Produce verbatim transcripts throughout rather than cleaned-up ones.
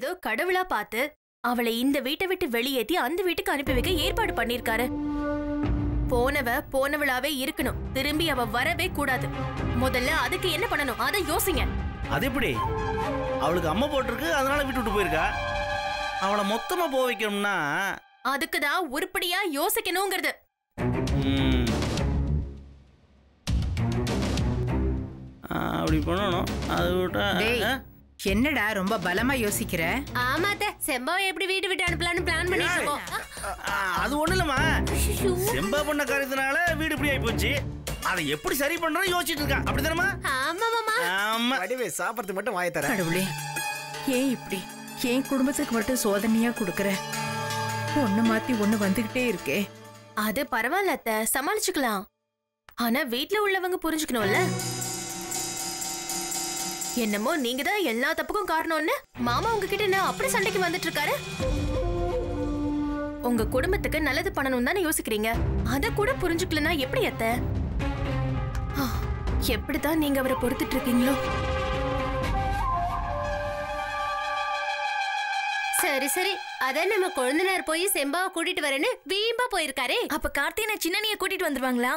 ஏதோ கடவுளா பார்த்து அவளை இந்த வீட்டை விட்டு வெளியேத்தி அந்த வீட்டுக்கு அனுப்பி வைக்க ஏற்பாடு பண்ணிருக்காரு. போனவ போனவளாவே இருக்கணும், திரும்பி அவ வரவே கூடாது. முதல்ல அதுக்கு என்ன பண்ணணும் அதை யோசிங்க. அது எப்படி? அவளுக்கு அம்மா போட்டிருக்கு, அதனால விட்டு விட்டு போயிருக்கா. அவளை மொத்தமா போக வைக்கணும்னா அதுக்குதான் உருப்படியா யோசிக்கணுங்கிறது. அப்படி பண்ணணும். அது விட்டா என்னடா ரொம்ப பலமா யோசிக்கிற? ஆமாத்த, செம்பாவை எப்படி வீட்டு விட்டு அனுப்பலாம்னு பிளான் பண்ணிட்டு இருக்கோம். அது ஒண்ணு இல்லம்மா, செம்பா பண்ண காரியத்தினால வீடு இப்படி ஆயி போச்சு. அதை எப்படி சரி பண்றோம் யோசிச்சுட்டு இருக்கா. அப்படிதானமா? ஆமா மாமா. ஆமா. வடிவே சாப்பிடுறதுக்கு மட்டும் வாயை தர. கடவுளே, ஏன் இப்படி என் குடும்பத்துக்கு மட்டும் சோதனையா கொடுக்கற? ஒண்ணு மாத்தி ஒண்ணு வந்துகிட்டே இருக்கே. அது பரவாயில்ல அத்தை, சமாளிச்சுக்கலாம். ஆனா வீட்டுல உள்ளவங்க புரிஞ்சுக்கணும்ல. என்னமோ நீங்க தான் எல்லா தப்புக்கும் காரணம்னு மாமா உங்ககிட்ட என்ன அப்படி சண்டைக்கு வந்துட்டு இருக்காரு. உங்க குடும்பத்துக்கு நல்லது பண்ணணும் தானே யோசிக்கிறீங்க. அத கூட புரிஞ்சுக்கலன்னா எப்படி அத்தை? எப்படிதான் நீங்க அவரை பொறுத்துட்டு இருக்கீங்களோ. சரி சரி, அதான் நம்ம கொழுந்தனார் போய் செம்பாவை கூட்டிட்டு வரேன்னு வீம்பா போயிருக்காரே. அப்ப கார்த்திகை சின்னனிய கூட்டிட்டு வந்துருவாங்களா?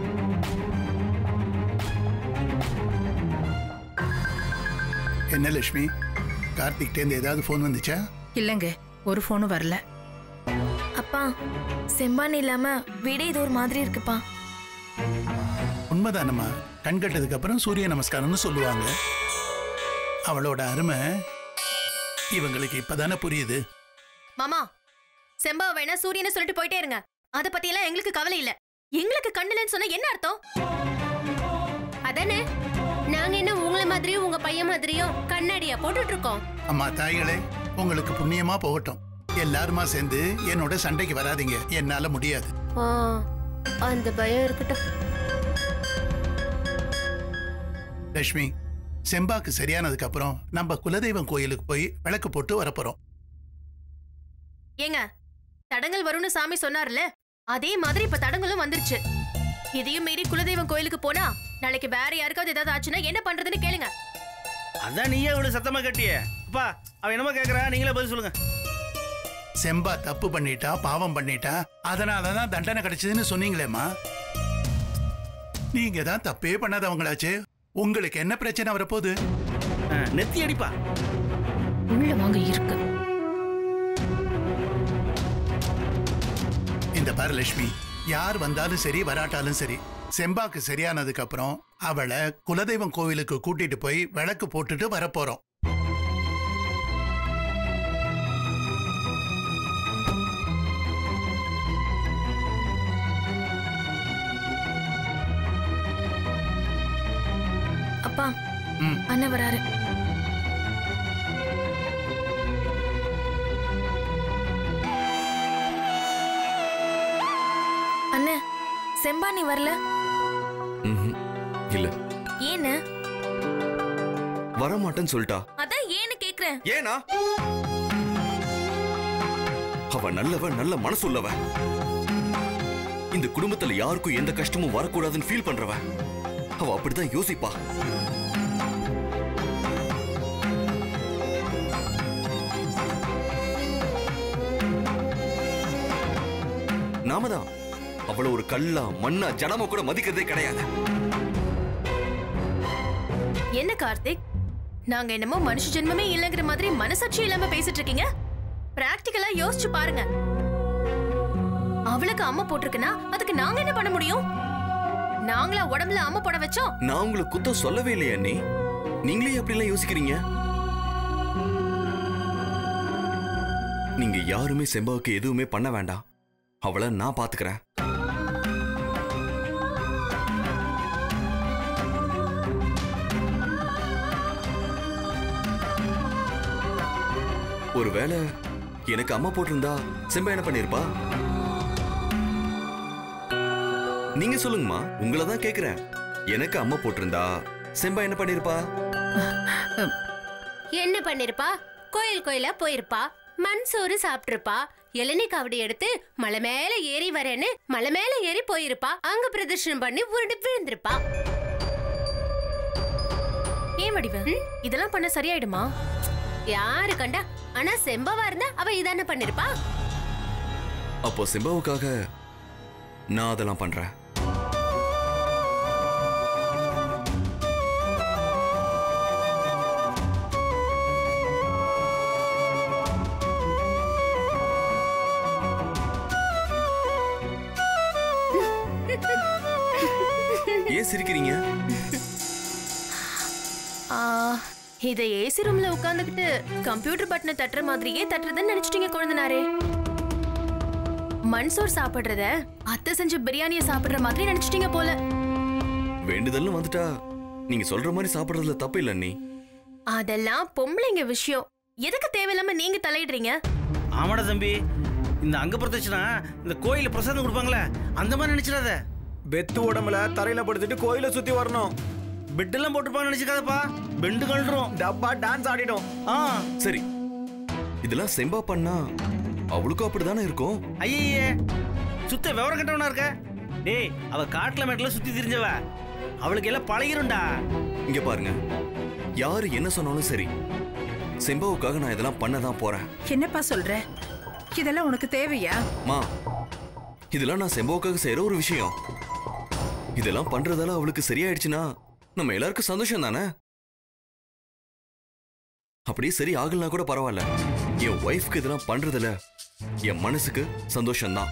என்ன லட்சுமி, கார்த்திக் டேந்து ஏதாவது போன் வந்துச்சா? இல்லங்க, ஒரு போனும் வரல. அப்பா, செம்பான் இல்லாம வீடே இது ஒரு மாதிரி இருக்குப்பா. உண்மைதானம்மா, கண் கட்டதுக்கு அப்புறம் சூரிய நமஸ்காரம்னு சொல்லுவாங்க. அவளோட அருமை இவங்களுக்கு இப்பதானே புரியுது. மாமா, செம்பா வேணா சூரியனை சொல்லிட்டு போயிட்டே இருங்க. அத பத்தி எல்லாம் எங்களுக்கு கவலை இல்ல. எங்களுக்கு கண்ணுலன்னு சொன்னா என்ன அர்த்தம்? அதானே, நாங்க என்ன உங்களை மாதிரியும் உங்க பையன் மாதிரியும் கண்ணாடியா போட்டுட்டு இருக்கோம். அம்மா தாய்களே, உங்களுக்கு புண்ணியமா போகட்டும். எல்லாருமா சேர்ந்து என்னோட சண்டைக்கு வராதீங்க, என்னால முடியாது. அந்த பயம் இருக்கட்டும். லட்சுமி, செம்பாக்கு சரியானதுக்கு அப்புறம் நம்ம குலதெய்வம் கோயிலுக்கு போய் விளக்கு போட்டு வரப்போறோம். ஏங்க, தடங்கள் வரும்னு சாமி சொன்னார்ல, அதே மாதிரி இப்ப தடங்களும் வந்துருச்சு. இதையும் மீறி குலதெய்வம் கோயிலுக்கு போனா நாளைக்கு வேற யாருக்காவது ஏதாவது ஆச்சுன்னா என்ன பண்றதுன்னு கேளுங்க. அதான் நீயே இவ்வளவு சத்தமா கட்டியே. அப்பா, அவ என்னமா கேக்குறா, நீங்களே பதில் சொல்லுங்க. செம்பா தப்பு பண்ணிட்டா, பாவம் பண்ணிட்டா, அதனாலதான் தண்டனை கிடைச்சதுன்னு சொன்னீங்களேம்மா. நீங்க தான் தப்பே பண்ணாதவங்களாச்சு, உங்களுக்கு என்ன பிரச்சனை வரப்போகுது? நெத்தி அடிப்பா. உள்ள வாங்க இருக்கு. இந்த பாரு லட்சுமி, யார் வந்தாலும் சரி வராட்டாலும் சரி, செம்பாக்கு சரியானதுக்கு அப்புறம் அவளை குலதெய்வம் கோவிலுக்கு கூட்டிட்டு போய் விளக்கு போட்டுட்டு வரப்போறோம். அப்பா, அண்ணன் வராரு. அண்ணே, செம்பா நீ வரல? இல்ல. ஏன்னு? வர மாட்டேன்னு சொல்லிட்டா. அதான் ஏன்னு கேக்குறேன். ஏனா? அவ நல்லவ, நல்ல மனசு உள்ளவ. இந்த குடும்பத்துல யாருக்கும் எந்த கஷ்டமும் வரக்கூடாதுன்னு ஃபீல் பண்றவ. அவ அப்படிதான் யோசிப்பா. நாமதான் அவள ஒரு கல்லா மண்ணா ஜனமா கூட மதிக்கிறதே கிடையாது. என்ன கார்த்திக், நாங்க என்னமோ மனுஷ ஜென்மமே இல்லங்கிற மாதிரி மனசாட்சி இல்லாம பேசிட்டு இருக்கீங்க. பிராக்டிகலா யோசிச்சு பாருங்க. அவளுக்கு அம்மா போட்டிருக்குன்னா அதுக்கு நாங்க என்ன பண்ண முடியும்? நாங்களா உடம்புல அம்மா போட வச்சோம். நான் உங்களுக்கு குத்தம் சொல்லவே இல்லையா? நீ நீங்களே அப்படி எல்லாம் யோசிக்கிறீங்க. நீங்க யாருமே செம்பாவுக்கு எதுவுமே பண்ண வேண்டாம். அவளை நான் பாத்துக்கிறேன். ஒருவேளை எனக்கு அம்மா போட்டிருந்தா செம்பா என்ன பண்ணிருப்பா? நீங்க சொல்லுங்கம்மா, உங்களை தான் கேக்குறேன். எனக்கு அம்மா போட்டிருந்தா செம்பா என்ன பண்ணிருப்பா? என்ன பண்ணிருப்பா? கோயில் கோயிலா போயிருப்பா, மண் சோறு சாப்பிட்டிருப்பா, இளநீ காவடி எடுத்து மலை மேல ஏறி வரேன்னு மலை மேல ஏறி போயிருப்பா, அங்க பிரதர்ஷனம் பண்ணி உருண்டு விழுந்திருப்பா. ஏன் வடிவ இதெல்லாம் பண்ண சரியாயிடுமா? யாரு கண்டா? ஆனா செம்பாவா இருந்தா அவ இதானே பண்ணிருப்பா. அப்போ செம்பாவுக்காக நான் அதெல்லாம் பண்றேன். ஏன் சிரிக்கிறீங்க? இதை ஏசி ரூம்ல உட்கார்ந்துகிட்டு கம்ப்யூட்டர் பட்டனை தட்டுற மாதிரியே தட்டுறதுன்னு நினைச்சிட்டீங்க கொழுந்தனாரே. மன்சோர் சாப்பிடுறத அத்தை செஞ்ச பிரியாணிய சாப்பிடுற மாதிரி நினைச்சிட்டீங்க போல. வேண்டுதல்னு வந்துட்டா நீங்க சொல்ற மாதிரி சாப்பிடுறதுல தப்பு இல்ல நீ. அதெல்லாம் பொம்பளைங்க விஷயம். எதுக்கு தேவையில்லாம நீங்க தலையிடுறீங்க? ஆமாடா தம்பி, இந்த அங்க பிரதட்சணா இந்த கோயில பிரசாதம் கொடுப்பாங்களே அந்த மாதிரி நினைச்சிடாத. பெத்து உடம்புல தரையில படுத்துட்டு கோயில சுத்தி வரணும். பெட்டெல்லாம் போட்டுப்பான்னு நினைச்சுக்காதப்பா, பெண்டு கழட்டுறோம். டப்பா டான்ஸ் ஆடிடும். ஆ சரி, இதெல்லாம் செம்பா பண்ணா அவளுக்கும் அப்படிதானே இருக்கும். ஐயே, சுத்த விவரம் கட்டவனா இருக்க. டேய், அவ காட்டுல மேட்ல சுத்தி திரிஞ்சவ, அவளுக்கு எல்லாம் பழகிரும்டா. இங்க பாருங்க, யாரு என்ன சொன்னாலும் சரி, செம்பாவுக்காக நான் இதெல்லாம் பண்ணதான் போறேன். என்னப்பா சொல்ற? இதெல்லாம் உனக்கு தேவையா? மா, இதெல்லாம் நான் செம்பாவுக்காக செய்யற ஒரு விஷயம். இதெல்லாம் பண்றதால அவளுக்கு சரியாயிடுச்சுன்னா நம்ம எல்லாருக்கும் சந்தோஷம் தானே. அப்படியே சரி ஆகலனா கூட பரவாயில்ல, என் ஒய்ஃப்க்கு இதெல்லாம் பண்றதுல என் மனசுக்கு சந்தோஷம்தான்.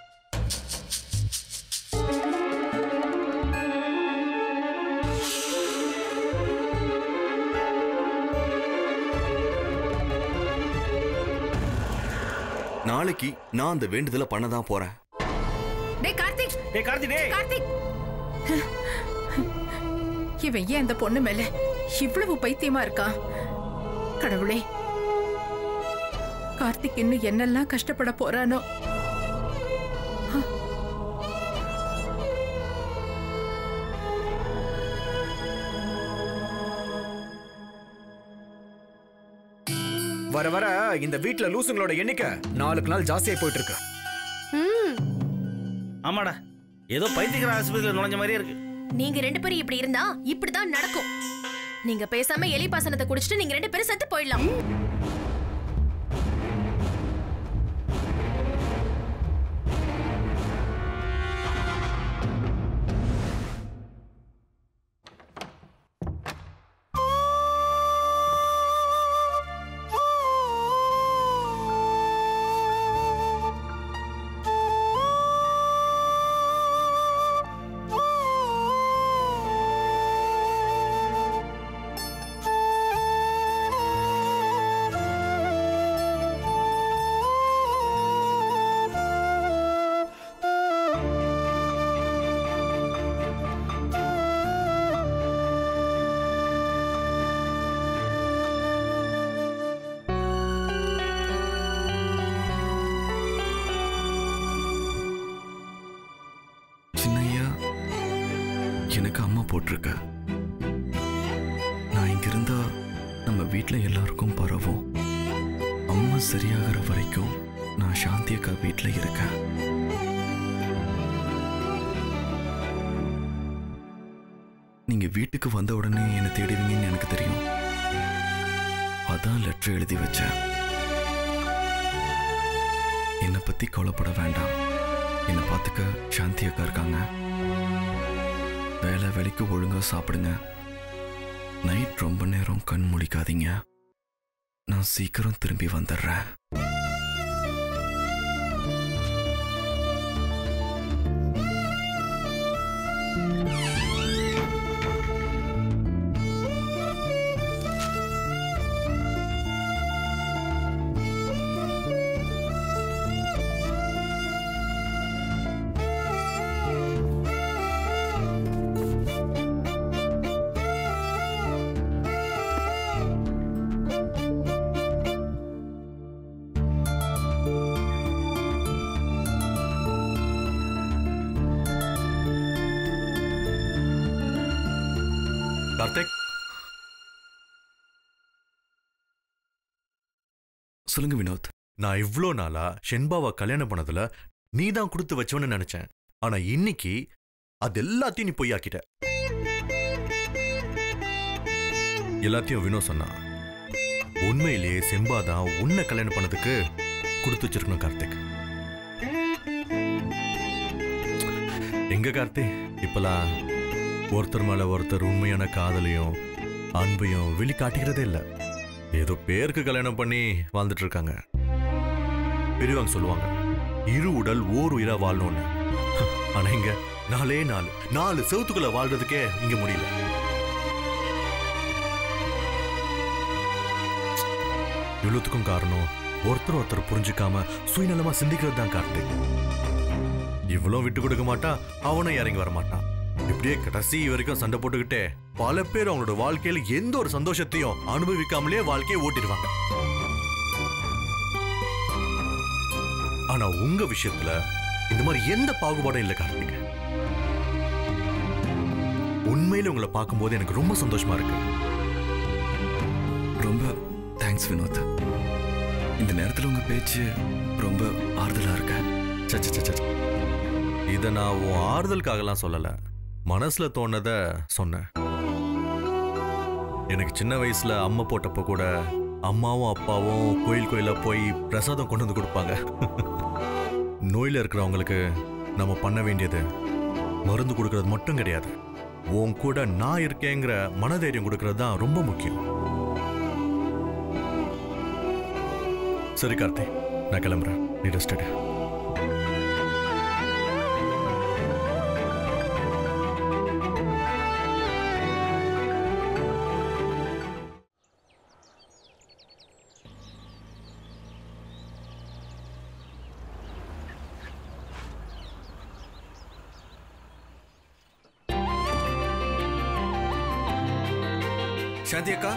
நாளைக்கு நான் அந்த வேண்டுதலை பண்ணதான் போறேன். டேய் கார்த்திக், டேய் கார்த்திக், டேய் கார்த்திக், இவன் ஏன் அந்த பொண்ணு மேல இவ்வளவு பைத்தியமா இருக்கான்? கடவுளே, கார்த்திக் இன்னும் என்னெல்லாம் கஷ்டப்பட போறானோ. வர வர இந்த வீட்டுல லூசுங்களோட எண்ணிக்கை நாளுக்கு நாள் ஜாஸ்தியாய் போயிட்டு இருக்கு. ஆமாடா, ஏதோ பைத்தியக்கார ஆஸ்பத்திரியில நுழைஞ்ச மாதிரியே இருக்கு. நீங்க ரெண்டு பேரும் இப்படி இருந்தா இப்படிதான் நடக்கும். நீங்க பேசாம எலி பாசனத்தை குடிச்சிட்டு நீங்க ரெண்டு பேரும் செத்து போயிடலாம். எனக்கு அம்மா போட்டிருக்க. நான் இங்க இருந்தா நம்ம வீட்டுல எல்லாருக்கும் பரவும். அம்மா சரியாகிற வரைக்கும் நான் சாந்தி அக்கா வீட்டுல இருக்கேன். நீங்க வீட்டுக்கு வந்த உடனே என்னை தேடுவீங்கன்னு எனக்கு தெரியும். அதான் லெட்டர் எழுதி வச்சேன். என்னை பத்தி கவலைப்பட வேண்டாம். என்னை பார்த்துக்க சாந்தி அக்கா இருக்காங்க. வேலை வேலைக்கு ஒழுங்கா சாப்பிடுங்க. நைட் ரொம்ப நேரம் கண் முழிக்காதீங்க. நான் சீக்கிரம் திரும்பி வந்துடுறேன். கார்த்திக், சொல்லுங்க வினோத். நான் இவ்ளோ நாளா ஷென்பாவை கல்யாணம் பண்ணதுல நீ தான் கொடுத்து வச்சவன்னு நினைச்சேன். ஆனா இன்னைக்கு அது எல்லாத்தையும் நீ பொய்யாக்கிட்ட. எல்லாத்தையும் வினோத் சொன்னா. உண்மையிலேயே செம்பா தான் உன்னை கல்யாணம் பண்ணதுக்கு கொடுத்து வச்சிருக்கணும் கார்த்திக். எங்க கார்த்திக் இப்பெல்லாம் ஒருத்தர் மேல ஒருத்தர் உண்மையான காதலையும் அன்பையும் வெளி காட்டிக்கிறதே இல்ல. ஏதோ பேருக்கு கல்யாணம் பண்ணி வாழ்ந்துட்டு இருக்காங்க. பெரியவங்க சொல்லுவாங்க இரு உடல் ஓர் உயிரா வாழணும்னு. ஆனா இங்க நாலே நாலு நாலு செவத்துக்குள்ள வாழ்றதுக்கே இங்க முடியல. இவ்வளவுக்கும் காரணம் ஒருத்தர் ஒருத்தர் புரிஞ்சுக்காம சுயநலமா சிந்திக்கிறது தான் கார்த்திக். இவ்வளவு விட்டு கொடுக்க மாட்டான், அவனும் இறங்கி வர மாட்டான். இப்படியே கடைசி வரைக்கும் சண்டை போட்டுக்கிட்டே பல பேர் அவங்களோட வாழ்க்கையில எந்த ஒரு சந்தோஷத்தையும் அனுபவிக்காமலே வாழ்க்கையை ஓட்டிடுவாங்க. ஆனா உங்க விஷயத்துல இந்த மாதிரி எந்த பாகுபாடும் இல்லை கார்த்திக். உண்மையில உங்களை பார்க்கும்போது எனக்கு ரொம்ப சந்தோஷமா இருக்கு. ரொம்ப தேங்க்ஸ் வினோத். இந்த நேரத்தில் உங்க பேச்சு ரொம்ப ஆறுதலா இருக்க. இதை நான் உன் ஆறுதலுக்காகலாம் சொல்லல, மனசுல தோணத சொன்னேன். எனக்கு சின்ன வயசுல அம்மா போட்டப்ப கூட அம்மாவும் அப்பாவும் கோயில் கோயிலா போய் பிரசாதம் கொண்டு வந்து கொடுப்பாங்க. நோயில இருக்கிறவங்களுக்கு நம்ம பண்ண வேண்டியது மருந்து கொடுக்கறது மட்டும் கிடையாது, உன் கூட நான் இருக்கேங்கிற மனதைரியம் கொடுக்கறது தான் ரொம்ப முக்கியம். சரி கார்த்தி, நான் கிளம்புறேன், நீ ரெஸ்ட் எடு. சாந்தி அக்கா,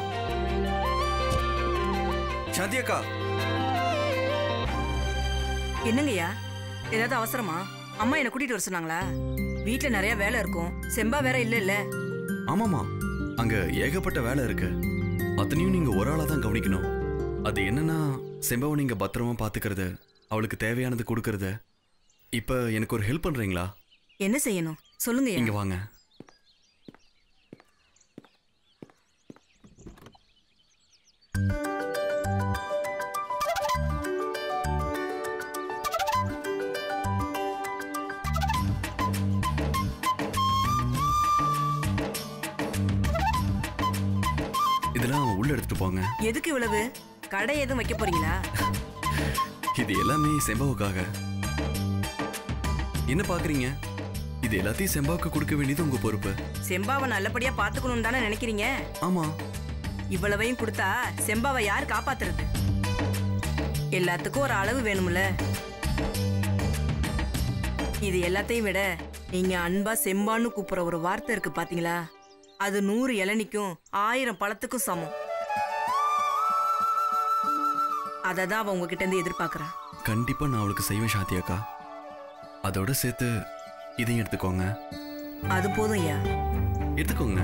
சாந்தி அக்கா. என்னங்கய்யா, ஏதாவது அவசரமா? அம்மா என்ன கூட்டிட்டு வர சொன்னாங்களா? வீட்டுல நிறைய வேலை இருக்கும், செம்பா வேற இல்ல இல்ல. ஆமாமா, அங்க ஏகப்பட்ட வேலை இருக்கு. அத்தனையும் நீங்க ஒரு ஆளா தான் கவனிக்கணும். அது என்னன்னா, செம்பாவை நீங்க பத்திரமா பாத்துக்கிறது, அவளுக்கு தேவையானது கொடுக்கறது. இப்ப எனக்கு ஒரு ஹெல்ப் பண்றீங்களா? என்ன செய்யணும் சொல்லுங்க. இங்க வாங்க. இதெல்லாம் உள்ள எடுத்துட்டு போங்க. எதுக்கு இவ்வளவு? கடை எதுவும் வைக்க போறீங்களா? இது எல்லாமே செம்பாவுக்காக. என்ன பாக்குறீங்க? இது எல்லாத்தையும் செம்பாவுக்கு கொடுக்க வேண்டியது உங்க பொறுப்பு. செம்பாவை நல்லபடியா பாத்துக்கணும் தானே நினைக்கிறீங்க? ஆமா. இவ்வளவையும் கொடுத்தா செம்பாவை யார் காப்பாத்துறது? எல்லாத்துக்கும் ஒரு அளவு வேணும்ல. இது எல்லாத்தையும் விட நீங்க அன்பா செம்பான்னு கூப்பிடுற ஒரு வார்த்தை இருக்கு பாத்தீங்களா, அது நூறு இளநிக்கும் ஆயிரம் பழத்துக்கும் சமம். அததான் அவ உங்ககிட்ட இருந்து எதிர்பார்க்கறா. கண்டிப்பா நான் அவளுக்கு செய்வேன் சாந்தி அக்கா. அதோட சேர்த்து இதையும் எடுத்துக்கோங்க. அது போதும் ஐயா. எடுத்துக்கோங்க.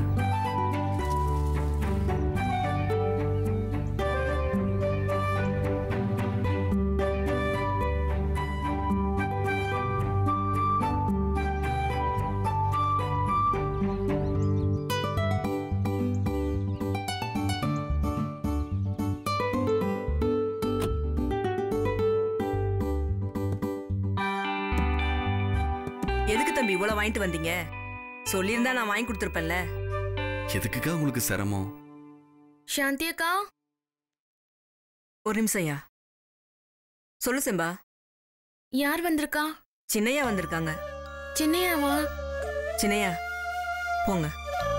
எதுக்கு தம்பி இவ்வளவு வாங்கிட்டு வந்தீங்க? சொல்லியிருந்தா நான் வாங்கி கொடுத்துருப்பேன்ல. எதுக்குக்கா உங்களுக்கு சிரமம்? சாந்தி அக்கா, ஒரு நிமிஷம் ஐயா. சொல்லு செம்பா. யார் வந்திருக்கா? சின்னையா வந்திருக்காங்க. சின்னையாவா? சின்னையா போங்க.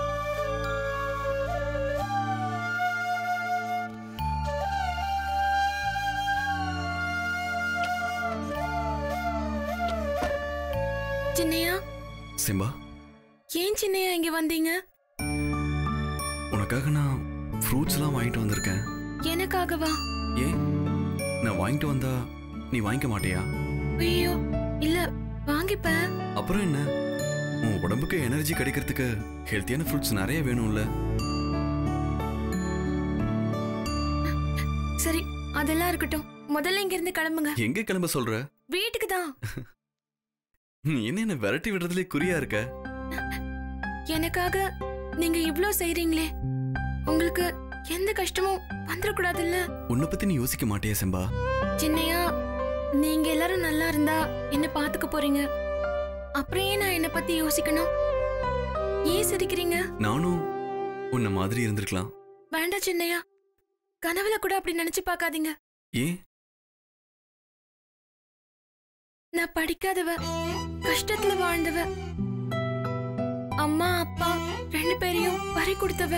சின்னையா. செம்பா, ஏன் சின்னையா இங்க வந்தீங்க? உனக்காக நான் ஃப்ரூட்ஸ் எல்லாம் வாங்கிட்டு வந்திருக்கேன். எனக்காகவா? ஏன், நான் வாங்கிட்டு வந்தா நீ வாங்கிக்க மாட்டியா? ஐயோ இல்ல, வாங்கிப்பேன். அப்புறம் என்ன, உன் உடம்புக்கு எனர்ஜி கிடைக்கிறதுக்கு ஹெல்த்தியான ஃப்ரூட்ஸ் நிறைய வேணும்ல. சரி, அதெல்லாம் இருக்கட்டும். முதல்ல இங்க இருந்து கிளம்புங்க. எங்க கிளம்ப சொல்ற? வீட்டுக்கு தான். என்ன என்ன விரட்டி விடுறதுலே குறியா இருக்க? எனக்காக நீங்க இவ்ளோ செய்றீங்களே, உங்களுக்கு எந்த கஷ்டமும் வந்துடக்கூடாதுல்ல. உன்னை பத்தி நீ யோசிக்க மாட்டியா செம்பா? சின்னையா, நீங்க எல்லாரும் நல்லா இருந்தா என்ன பாத்துக்க போறீங்க. அப்புறம் ஏன் நான் என்ன பத்தி யோசிக்கணும்? ஏன் சிரிக்கிறீங்க? நானும் உன்ன மாதிரி இருந்திருக்கலாம். வேண்டாம் சின்னையா, கனவுல கூட அப்படி நினைச்சு பார்க்காதீங்க. ஏன்? நான் படிக்காதவ, கஷ்டத்துல வாழ்ந்தவ, அம்மா அப்பா ரெண்டு பேரையும் பறி கொடுத்தவ.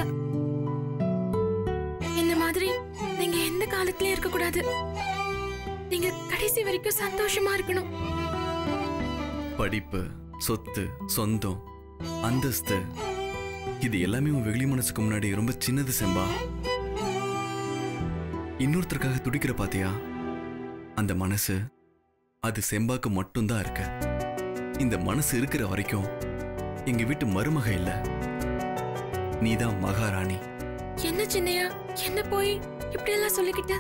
இந்த மாதிரி நீங்க எந்த காலத்திலயும் இருக்க கூடாது. நீங்க கடைசி வரைக்கும் சந்தோஷமா இருக்கணும். படிப்பு, சொத்து, சொந்தம், அந்தஸ்து, இது எல்லாமே உன் வெகுளி மனசுக்கு முன்னாடி ரொம்ப சின்னது செம்பா. இன்னொருத்தருக்காக துடிக்கிற பாத்தியா? அந்த மனசு, அது செம்பாக்கு மட்டும்தான் இருக்கு. இந்த மனசு இருக்கிற வரைக்கும் எங்க வீட்டு மருமக இல்ல, நீதான் மகாராணி. என்ன சின்னையா, என்ன போய் இப்படி எல்லாம் சொல்லிக்கிட்ட?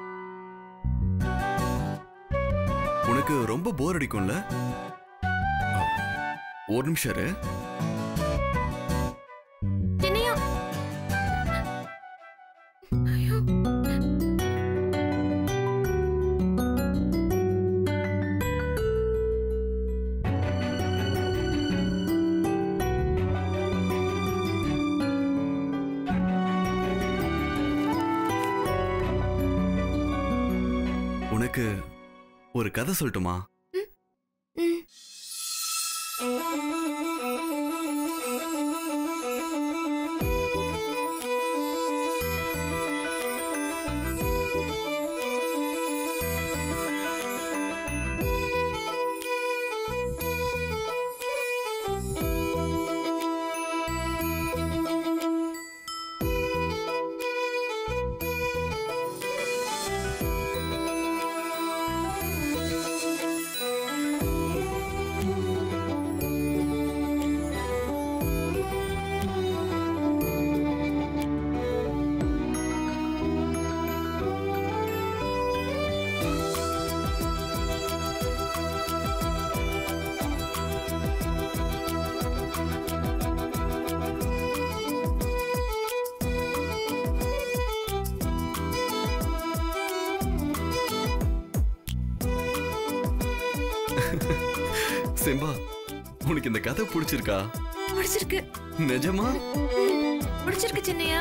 உனக்கு ரொம்ப போர் அடிக்கும்ல? ஒரு நிமிஷம் இரு. சின்னையா, ஐயோ, உனக்கு ஒரு கதை சொல்லட்டுமா? ம். செம்பா, உனக்கு இந்த கதை பிடிச்சிருக்கா? பிடிச்சிருக்கு. நிஜமா? பிடிச்சிருக்கு சின்னையா.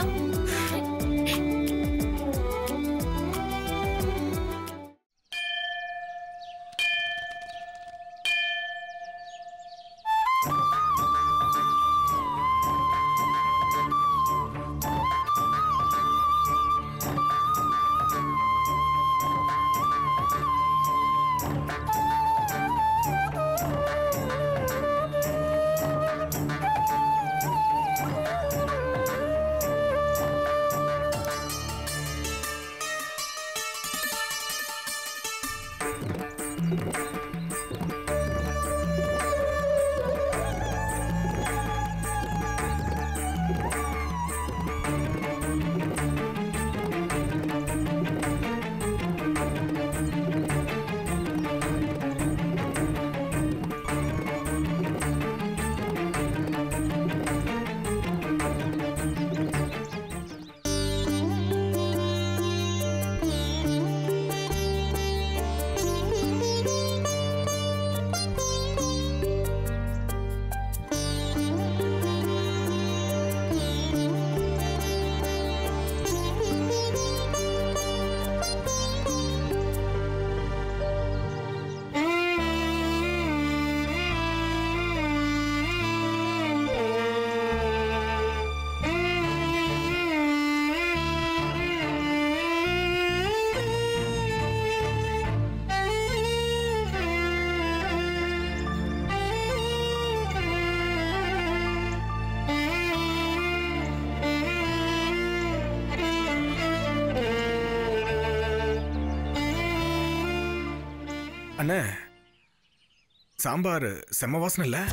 அண்ணே, சாம்பார் செம்ம வாசனை இல்ல?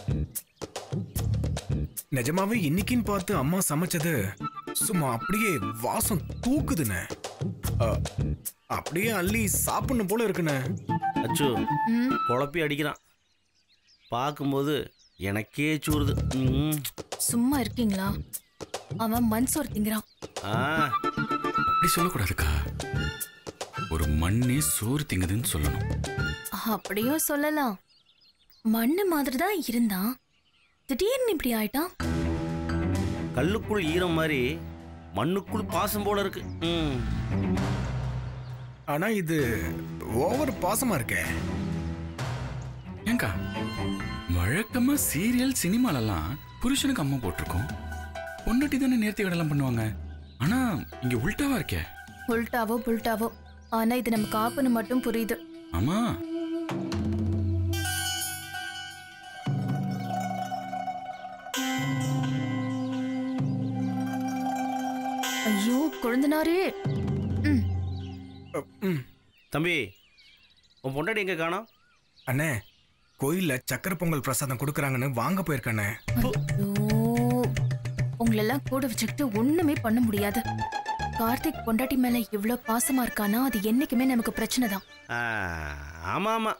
நிஜமாவே இன்னைக்குன்னு பார்த்து அம்மா சமைச்சது சும்மா அப்படியே வாசம் தூக்குதுண்ணே. அப்படியே அள்ளி சாப்பிடணும் போல இருக்குண்ணே. அச்சு குழப்பி அடிக்கிறான், பார்க்கும்போது எனக்கே சூறுது. சும்மா இருக்கீங்களா? அவன் மன்சோர் திங்கிறான். அப்படி சொல்லக்கூடாதுக்கா. ஒரு மண்ணே சோறு திங்குதுன்னு சொல்லணும். அப்படியும் சொல்லலாம். மண்ணு மாதிரி தான் இருந்தான், திடீர்னு இப்படி ஆயிட்டான். கல்லுக்குள் ஈரம் மாதிரி மண்ணுக்குள் பாசம் போல இருக்கு. ஆனா இது ஓவர் பாசமா இருக்கே. ஏங்கா, வழக்கமா சீரியல் சினிமாலெல்லாம் புருஷனுக்கு அம்மா போட்டிருக்கோம், பொண்டாட்டி தானே நேர்த்தி கடலாம் பண்ணுவாங்க. ஆனா இங்க உல்டாவா இருக்கே. உல்டாவோ புல்டாவோ, ஆனா இது நம்ம காப்புன்னு மட்டும் புரியுது. ஆமா. ஐயோ குழந்தனாரே. தம்பி, உன் பொண்டாட்டி எங்க காணோம்? அண்ணே, கோயில்ல சக்கரை பொங்கல் பிரசாதம் கொடுக்கறாங்கன்னு வாங்க போயிருக்கண்ணே. உங்களெல்லாம் கூட வச்சுக்கிட்டு ஒண்ணுமே பண்ண முடியாது. கார்த்திக் பொண்டாட்டி மேல இவ்வளவு பாசமா இருக்கானா, அது என்னைக்குமே நமக்கு பிரச்சனை தான். ஆமா ஆமா.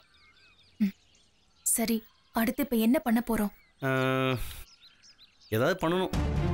சரி, அடுத்து இப்ப என்ன பண்ண போறோம்? ஏதாவது பண்ணணும்.